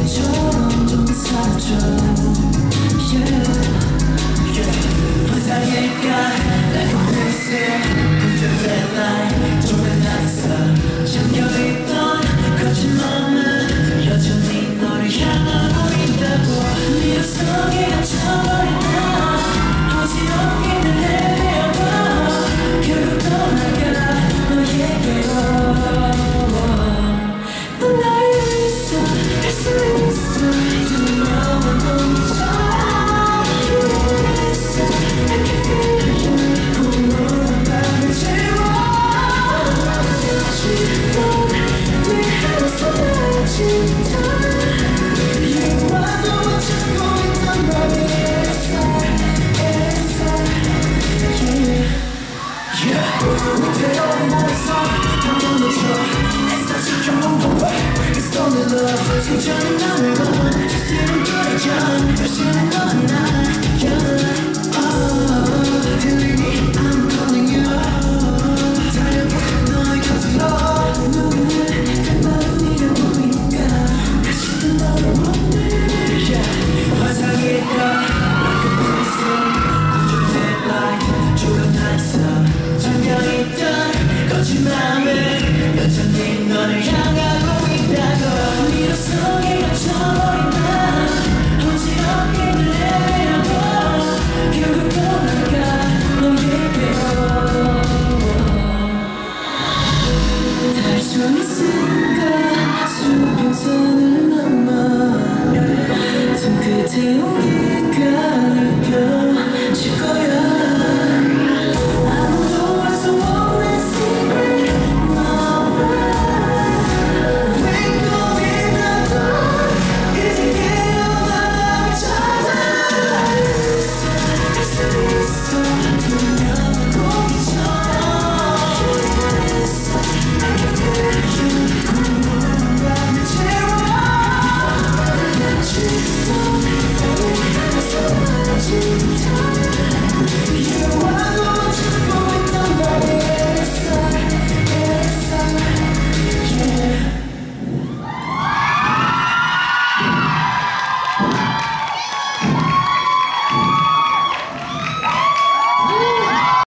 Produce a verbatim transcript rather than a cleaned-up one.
예전처럼 좀 살아줘. Yeah, yeah. 환상일까 like a pixel. 그저 red light 조명 안에서 잠겨있던 거친 마음은 여전히 너를 향하고 있다고. 네 속에 갇혀버린 나 어지럽기는 헤매어봐. 결국 떠나가 너에게로. 넌 나를 위해서 할 수 있어. 두려운 동기처럼 위해서 I can feel you. 공허한 밤을 채워. 넌내 하루 쏟아진다. You are the one 찾고 있단 말이야. 위태로운 몸에서 다 무너져. 애써 지켜온 것과 It's only love. 천천히 남을 건 다시는 끊어져. 다시는 넌